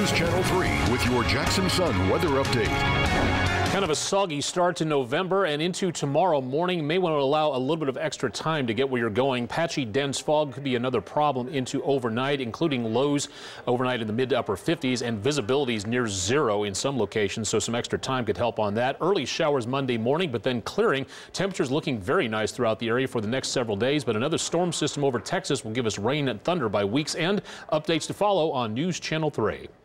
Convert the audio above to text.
News Channel 3 with your Jackson Sun weather update. Kind of a soggy start to November and into tomorrow morning. May want to allow a little bit of extra time to get where you're going. Patchy, dense fog could be another problem into overnight, including lows overnight in the mid to upper 50s and visibilities near zero in some locations, so some extra time could help on that. Early showers Monday morning, but then clearing. Temperatures looking very nice throughout the area for the next several days, but another storm system over Texas will give us rain and thunder by week's end. Updates to follow on News Channel 3.